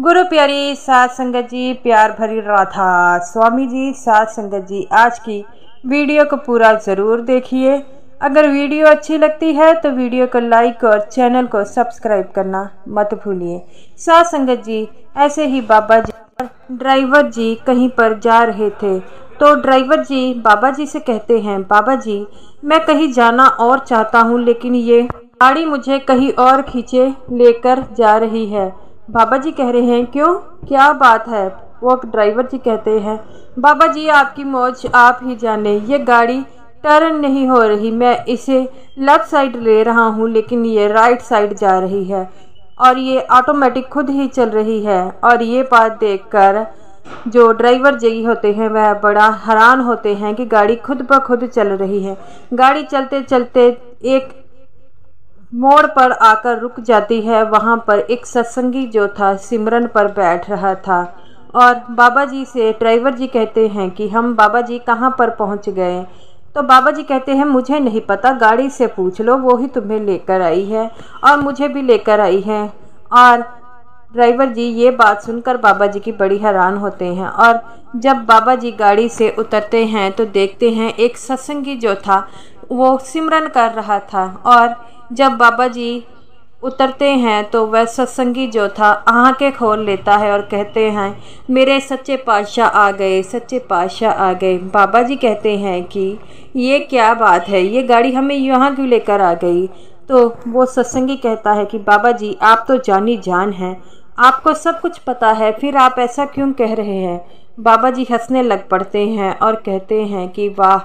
गुरु प्यारी साध संगत जी, प्यार भरी राधा स्वामी जी, साध संगत जी, आज की वीडियो को पूरा ज़रूर देखिए। अगर वीडियो अच्छी लगती है तो वीडियो को लाइक और चैनल को सब्सक्राइब करना मत भूलिए। साध संगत जी, ऐसे ही बाबा जी और ड्राइवर जी कहीं पर जा रहे थे तो ड्राइवर जी बाबा जी से कहते हैं, बाबा जी मैं कहीं जाना और चाहता हूँ लेकिन ये गाड़ी मुझे कहीं और खींचे लेकर जा रही है। बाबा जी कह रहे हैं, क्यों, क्या बात है? वो ड्राइवर जी कहते हैं, बाबा जी आपकी मौज आप ही जाने, ये गाड़ी टर्न नहीं हो रही, मैं इसे लेफ्ट साइड ले रहा हूँ लेकिन ये राइट साइड जा रही है और ये ऑटोमेटिक खुद ही चल रही है। और ये बात देखकर जो ड्राइवर जी होते हैं वह बड़ा हैरान होते हैं कि गाड़ी खुद ब खुद चल रही है। गाड़ी चलते चलते एक मोड़ पर आकर रुक जाती है। वहाँ पर एक सत्संगी जो था सिमरन पर बैठ रहा था और बाबा जी से ड्राइवर जी कहते हैं कि हम बाबा जी कहाँ पर पहुँच गए। तो बाबा जी कहते हैं, मुझे नहीं पता, गाड़ी से पूछ लो, वो ही तुम्हें लेकर आई है और मुझे भी लेकर आई है। और ड्राइवर जी ये बात सुनकर बाबा जी की बड़ी हैरान होते हैं और जब बाबा जी गाड़ी से उतरते हैं तो देखते हैं एक सत्संगी जो था वो सिमरन कर रहा था। और जब बाबा जी उतरते हैं तो वह सत्संगी जो था आंखें खोल लेता है और कहते हैं, मेरे सच्चे पातशाह आ गए, सच्चे पातशाह आ गए। बाबा जी कहते हैं कि ये क्या बात है, ये गाड़ी हमें यहाँ क्यों लेकर आ गई? तो वो सत्संगी कहता है कि बाबा जी आप तो जानी जान हैं, आपको सब कुछ पता है, फिर आप ऐसा क्यों कह रहे हैं? बाबा जी हंसने लग पड़ते हैं और कहते हैं कि वाह,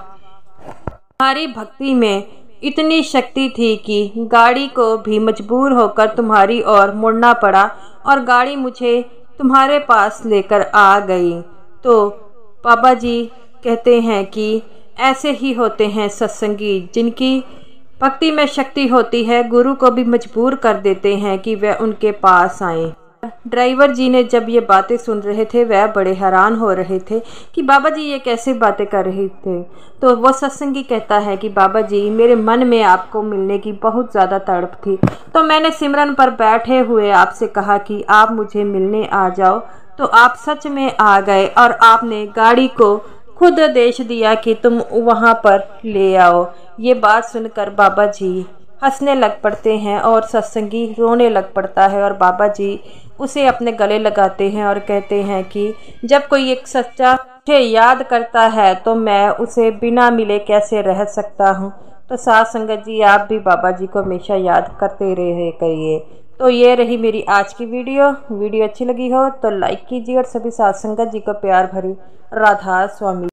तुम्हारी भक्ति में इतनी शक्ति थी कि गाड़ी को भी मजबूर होकर तुम्हारी ओर मुड़ना पड़ा और गाड़ी मुझे तुम्हारे पास लेकर आ गई। तो बाबा जी कहते हैं कि ऐसे ही होते हैं सत्संगी, जिनकी भक्ति में शक्ति होती है, गुरु को भी मजबूर कर देते हैं कि वह उनके पास आए। ड्राइवर जी ने जब ये बातें सुन रहे थे वह बड़े हैरान हो रहे थे कि बाबा जी ये कैसे बातें कर रहे थे। तो वो सत्संगी कहता है कि बाबा जी मेरे मन में आपको मिलने की बहुत ज़्यादा तड़प थी, तो मैंने सिमरन पर बैठे हुए आपसे कहा कि आप मुझे मिलने आ जाओ, तो आप सच में आ गए और आपने गाड़ी को खुद आदेश दिया कि तुम वहाँ पर ले आओ। ये बात सुनकर बाबा जी हंसने लग पड़ते हैं और सत्संगी रोने लग पड़ता है और बाबा जी उसे अपने गले लगाते हैं और कहते हैं कि जब कोई एक सच्चा मुझे याद करता है तो मैं उसे बिना मिले कैसे रह सकता हूँ। तो साध संगत जी आप भी बाबा जी को हमेशा याद करते रहे करिए। तो ये रही मेरी आज की वीडियो अच्छी लगी हो तो लाइक कीजिए और सभी साध संगत जी को प्यार भरी राधा स्वामी।